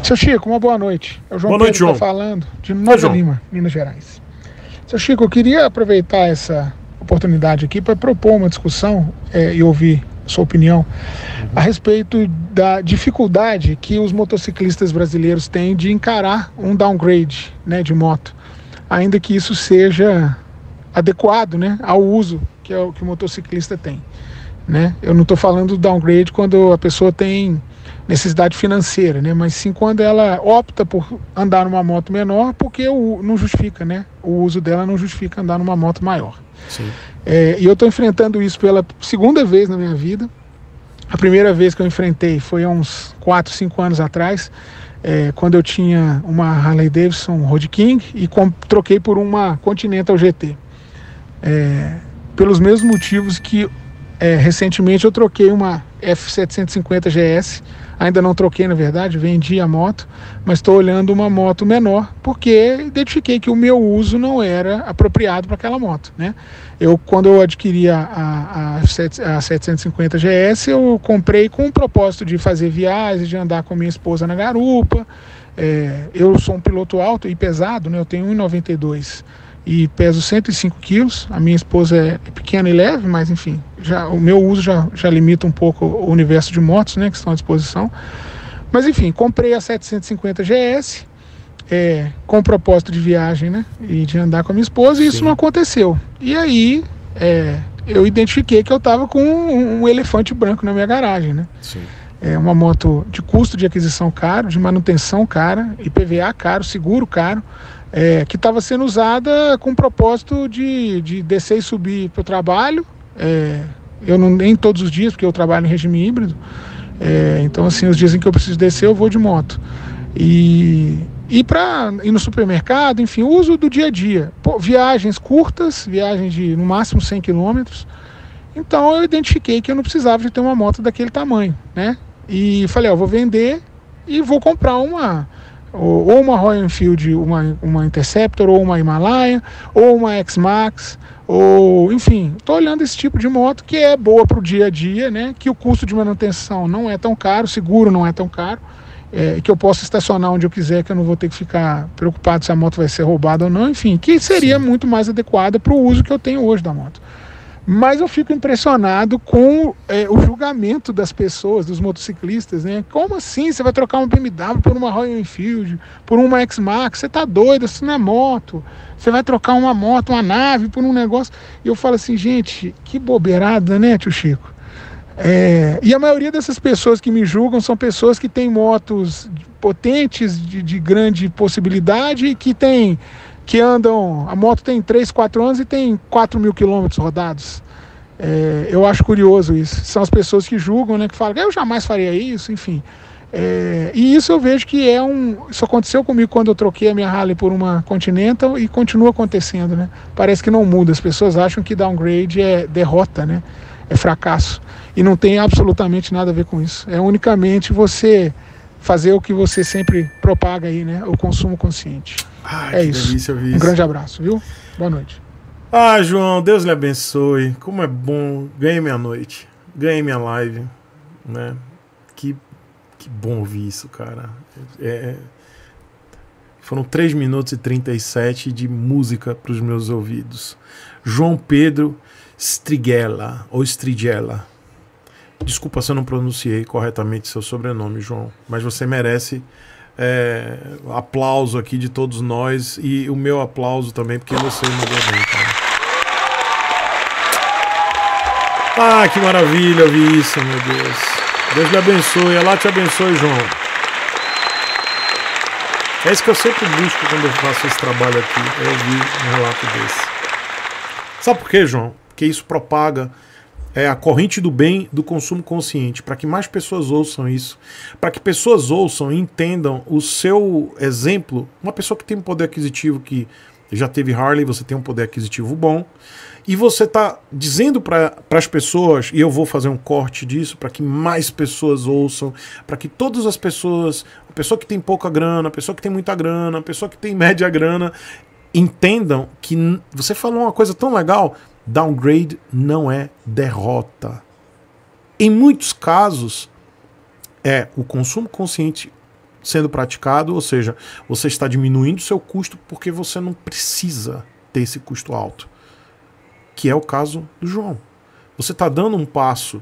Seu Chico, uma boa noite. É o João Boa noite, Pedro João. que tá falando, de Nova Lima, Minas Gerais. Seu Chico, eu queria aproveitar essa oportunidade aqui para propor uma discussão e ouvir sua opinião a respeito da dificuldade que os motociclistas brasileiros têm de encarar um downgrade, né, de moto, ainda que isso seja adequado, né, ao uso que o motociclista tem, né? Eu não estou falando do downgrade quando a pessoa tem necessidade financeira, né? Mas sim quando ela opta por andar numa moto menor, porque não justifica, né? O uso dela não justifica andar numa moto maior. Sim. E eu estou enfrentando isso pela segunda vez na minha vida. A primeira vez que eu enfrentei foi há uns 4, 5 anos atrás, quando eu tinha uma Harley Davidson Road King e troquei por uma Continental GT. Pelos mesmos motivos que recentemente eu troquei uma F750 GS, ainda não troquei na verdade, vendi a moto, mas estou olhando uma moto menor, porque identifiquei que o meu uso não era apropriado para aquela moto, né? Quando eu adquiri a 750 GS, eu comprei com o propósito de fazer viagens, de andar com minha esposa na garupa. Eu sou um piloto alto e pesado, né? Eu tenho 1,92 e peso 105 quilos. A minha esposa é pequena e leve, mas enfim, o meu uso já limita um pouco o universo de motos, né, que estão à disposição. Mas enfim, comprei a 750 GS com o propósito de viagem, né, e de andar com a minha esposa, e isso não aconteceu. E aí eu identifiquei que eu estava com um elefante branco na minha garagem, né? Sim. É uma moto de custo de aquisição caro, de manutenção cara, IPVA caro, seguro caro, que estava sendo usada com o propósito de descer e subir para o trabalho. Eu não nem todos os dias, porque eu trabalho em regime híbrido. Então, assim, os dias em que eu preciso descer, eu vou de moto. E para ir no supermercado, enfim, uso do dia a dia. Viagens curtas, viagens de no máximo 100 quilômetros. Então, eu identifiquei que eu não precisava de ter uma moto daquele tamanho, né? E falei, vou vender e vou comprar ou uma Royal Enfield, uma Interceptor, ou uma Himalaia, ou uma X-Max, ou enfim, estou olhando esse tipo de moto que é boa para o dia a dia, né? Que o custo de manutenção não é tão caro, seguro não é tão caro, que eu posso estacionar onde eu quiser, que eu não vou ter que ficar preocupado se a moto vai ser roubada ou não, enfim, que seria muito mais adequada para o uso que eu tenho hoje da moto. Mas eu fico impressionado com o julgamento das pessoas, dos motociclistas, né? Como assim você vai trocar uma BMW por uma Royal Enfield, por uma X-Max? Você tá doido, isso não é moto. Você vai trocar uma moto, uma nave por um negócio. E eu falo assim, gente, que bobeirada, né, tio Chico? E a maioria dessas pessoas que me julgam são pessoas que têm motos potentes, de grande possibilidade, e que andam, a moto tem 3, 4 anos e tem 4 mil quilômetros rodados. Eu acho curioso isso. São as pessoas que julgam, né, que falam, eu jamais faria isso, enfim. E isso eu vejo que isso aconteceu comigo quando eu troquei a minha Harley por uma Continental e continua acontecendo, né? Parece que não muda, as pessoas acham que downgrade é derrota, né? É fracasso. E não tem absolutamente nada a ver com isso. É unicamente você fazer o que você sempre propaga aí, né? O consumo consciente. Que isso. Delícia ouvir Um isso. grande abraço, viu? Boa noite. João, Deus lhe abençoe. Como é bom. Ganhei minha noite. Ganhei minha live. Né? Que bom ouvir isso, cara. Foram 3 minutos e 37 de música para os meus ouvidos. João Pedro Strigella, ou Strigella. Desculpa se eu não pronunciei corretamente seu sobrenome, João, mas você merece aplauso aqui de todos nós, e o meu aplauso também, porque você mandou bem, cara. Que maravilha ouvir isso, meu Deus. Deus lhe abençoe, Allah te abençoe, João. É isso que eu sempre busco quando eu faço esse trabalho aqui, ouvir um relato desse. Sabe por quê, João? Porque isso propaga a corrente do bem do consumo consciente, para que mais pessoas ouçam isso, para que pessoas ouçam e entendam o seu exemplo. Uma pessoa que tem um poder aquisitivo, que já teve Harley, você tem um poder aquisitivo bom, e você está dizendo para as pessoas, e eu vou fazer um corte disso, para que mais pessoas ouçam, para que todas as pessoas, a pessoa que tem pouca grana, a pessoa que tem muita grana, a pessoa que tem média grana, entendam que você falou uma coisa tão legal. Downgrade não é derrota. Em muitos casos, o consumo consciente sendo praticado, ou seja, você está diminuindo o seu custo porque você não precisa ter esse custo alto, que é o caso do João. Você está dando um passo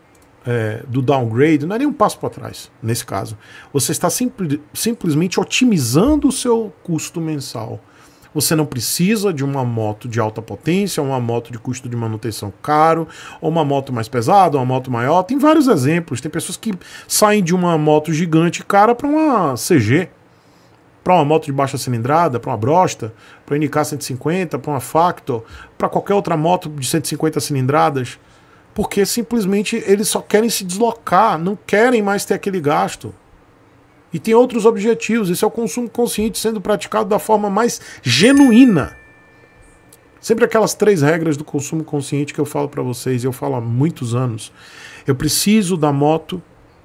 do downgrade, não é nem um passo para trás, nesse caso. Você está simplesmente otimizando o seu custo mensal. Você não precisa de uma moto de alta potência, uma moto de custo de manutenção caro, ou uma moto mais pesada, uma moto maior. Tem vários exemplos. Tem pessoas que saem de uma moto gigante cara para uma CG, para uma moto de baixa cilindrada, para uma Brosta, para uma NK 150, para uma Factor, para qualquer outra moto de 150 cilindradas, porque simplesmente eles só querem se deslocar, não querem mais ter aquele gasto. E tem outros objetivos. Esse é o consumo consciente sendo praticado da forma mais genuína. Sempre aquelas 3 regras do consumo consciente que eu falo para vocês, eu falo há muitos anos. Eu preciso da moto,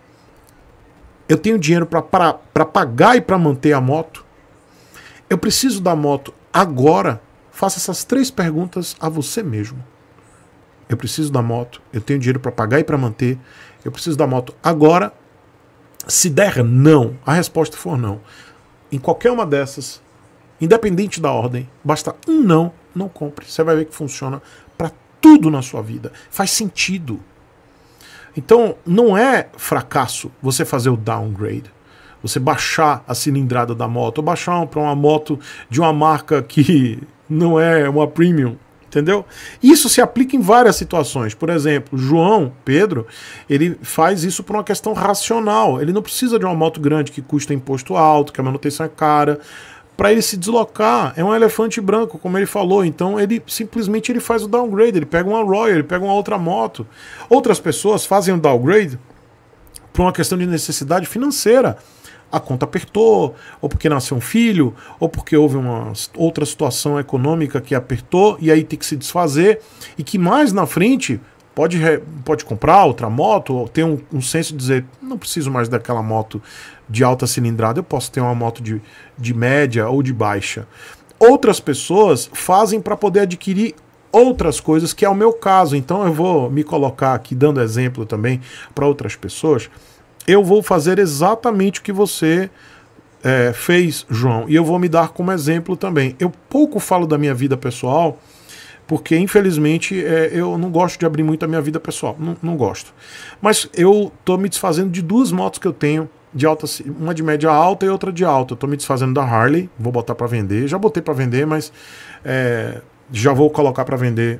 eu tenho dinheiro para pagar e para manter a moto, eu preciso da moto agora. Faça essas 3 perguntas a você mesmo. Eu preciso da moto, eu tenho dinheiro para pagar e para manter, eu preciso da moto agora. Se der não, a resposta for não, em qualquer uma dessas, independente da ordem, basta um não, não compre. Você vai ver que funciona para tudo na sua vida. Faz sentido. Então, não é fracasso você fazer o downgrade. Você baixar a cilindrada da moto, ou baixar para uma moto de uma marca que não é uma premium. Entendeu? Isso se aplica em várias situações. Por exemplo, João Pedro, ele faz isso por uma questão racional. Ele não precisa de uma moto grande que custa imposto alto, que a manutenção é cara. Para ele se deslocar, é um elefante branco, como ele falou. Então ele simplesmente faz o downgrade. Ele pega uma Royal, ele pega uma outra moto. Outras pessoas fazem o downgrade por uma questão de necessidade financeira. A conta apertou, ou porque nasceu um filho, ou porque houve uma outra situação econômica que apertou e aí tem que se desfazer, e que mais na frente pode comprar outra moto, ou ter um senso de dizer, não preciso mais daquela moto de alta cilindrada, eu posso ter uma moto de média ou de baixa. Outras pessoas fazem para poder adquirir outras coisas, que é o meu caso. Então eu vou me colocar aqui dando exemplo também para outras pessoas. Eu vou fazer exatamente o que você fez, João, e eu vou me dar como exemplo também. Eu pouco falo da minha vida pessoal, porque infelizmente eu não gosto de abrir muito a minha vida pessoal, não gosto. Mas eu estou me desfazendo de 2 motos que eu tenho, de alta, uma de média alta e outra de alta. Eu estou me desfazendo da Harley, vou botar para vender, já botei para vender, mas já vou colocar para vender.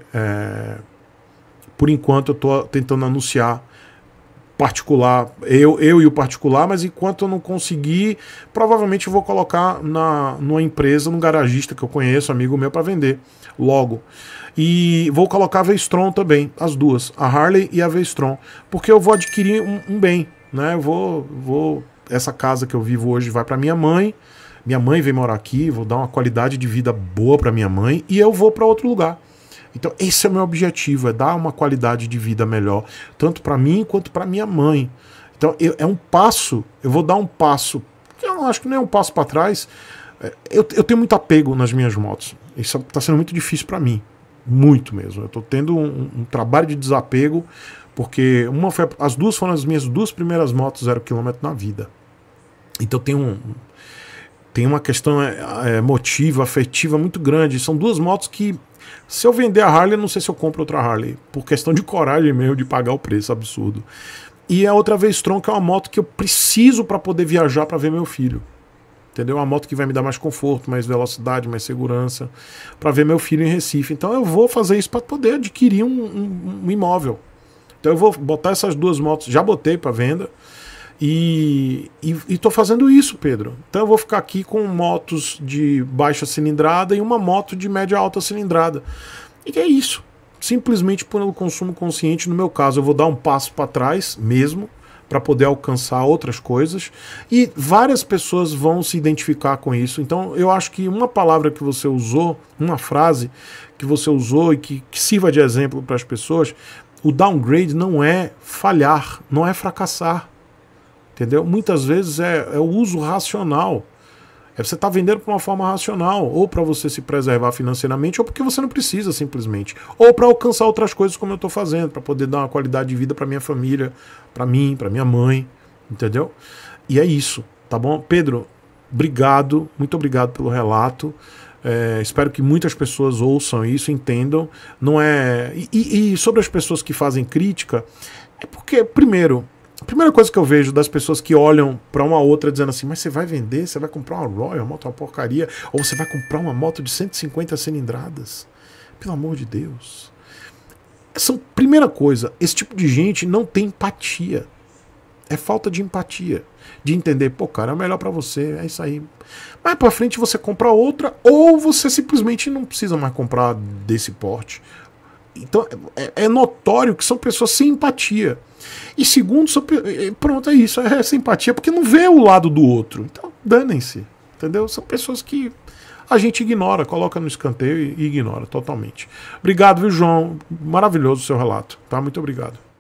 Por enquanto eu estou tentando anunciar particular, eu e o particular, mas enquanto eu não conseguir, provavelmente eu vou colocar numa empresa, num garagista que eu conheço, amigo meu, para vender logo. E vou colocar a V-Strom também, as duas, a Harley e a V-Strom, porque eu vou adquirir um bem, né? Essa casa que eu vivo hoje vai para minha mãe vem morar aqui, vou dar uma qualidade de vida boa para minha mãe e eu vou para outro lugar. Então esse é o meu objetivo, é dar uma qualidade de vida melhor, tanto para mim quanto para minha mãe. Então é um passo, eu vou dar um passo, eu acho que não é um passo para trás. Eu tenho muito apego nas minhas motos, isso está sendo muito difícil para mim, muito mesmo. Eu estou tendo um trabalho de desapego, porque as duas foram as minhas 2 primeiras motos 0 km na vida. Então tem uma questão emotiva, afetiva muito grande. São 2 motos que, se eu vender a Harley, não sei se eu compro outra Harley, por questão de coragem mesmo, de pagar o preço absurdo. E a outra V-Strom, que é uma moto que eu preciso para poder viajar para ver meu filho. Entendeu? Uma moto que vai me dar mais conforto, mais velocidade, mais segurança, para ver meu filho em Recife. Então eu vou fazer isso para poder adquirir um imóvel. Então eu vou botar essas 2 motos, já botei para venda, e estou fazendo isso, Pedro. Então eu vou ficar aqui com motos de baixa cilindrada e uma moto de média alta cilindrada. E é isso. Simplesmente por um consumo consciente. No meu caso, eu vou dar um passo para trás mesmo, para poder alcançar outras coisas. E várias pessoas vão se identificar com isso. Então eu acho que uma palavra que você usou, uma frase que você usou e que sirva de exemplo para as pessoas, o downgrade não é falhar, não é fracassar. Entendeu? Muitas vezes é o uso racional. Você está vendendo para uma forma racional, ou para você se preservar financeiramente, ou porque você não precisa simplesmente, ou para alcançar outras coisas como eu estou fazendo, para poder dar uma qualidade de vida para minha família, para mim, para minha mãe, entendeu? E é isso. tá bom? Pedro, obrigado, muito obrigado pelo relato. Espero que muitas pessoas ouçam isso, entendam. Não é. E sobre as pessoas que fazem crítica, é porque, primeiro, a primeira coisa que eu vejo das pessoas que olham para uma outra dizendo assim, mas você vai vender, você vai comprar uma Royal, uma moto é uma porcaria, ou você vai comprar uma moto de 150 cilindradas. Pelo amor de Deus. Primeira coisa, esse tipo de gente não tem empatia. É falta de empatia. De entender, pô, cara, é melhor pra você, é isso aí. Mais pra frente você compra outra, ou você simplesmente não precisa mais comprar desse porte. Então é notório que são pessoas sem empatia. E segundo, pronto, é isso, é sem empatia, porque não vê o lado do outro. Então, danem-se, entendeu? São pessoas que a gente ignora, coloca no escanteio e ignora totalmente. Obrigado, viu, João? Maravilhoso o seu relato, tá? Muito obrigado.